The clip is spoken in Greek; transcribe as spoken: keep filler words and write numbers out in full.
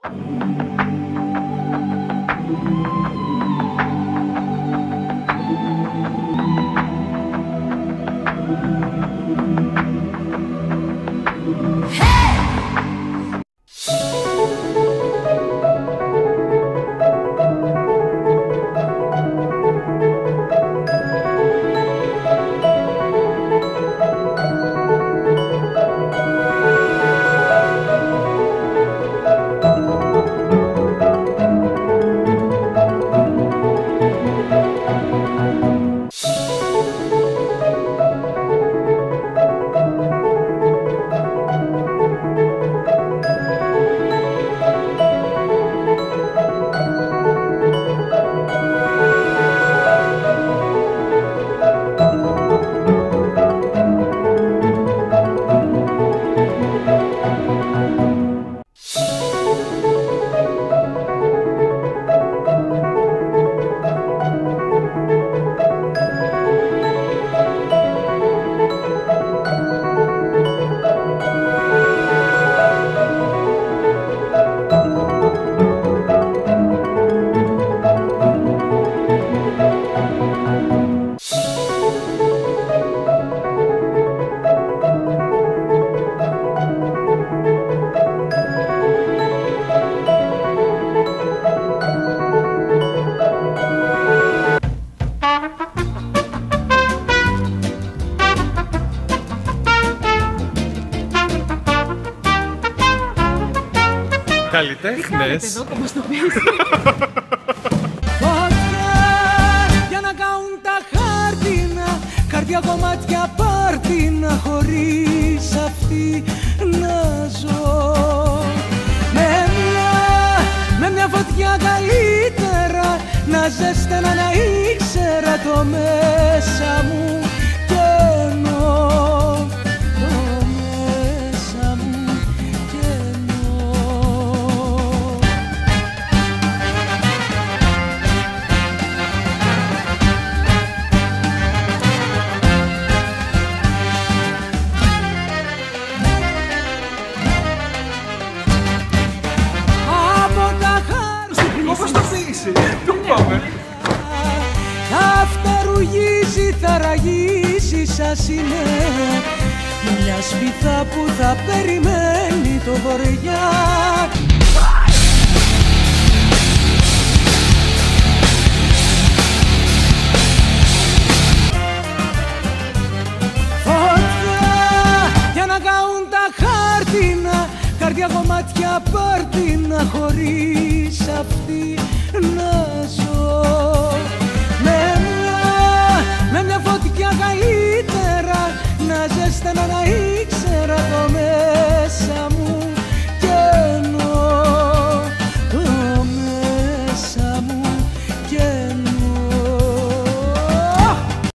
Καλλιτέχνες. Τι εδώ, όπως το πεις. Φωτιά για να κάνουν τα χάρτινα, καρδιά κομμάτια πάρτινα, χωρίς αυτή να ζω. Με μια, με μια φωτιά καλύτερα, να ζέστανα να ήξερα το μέσα μου κενό. Όπως το αφήσει, το πάμε. Θα φτερουγίζει, θα ραγίσει σας είναι μια σπίθα που θα περιμένει το βορειά.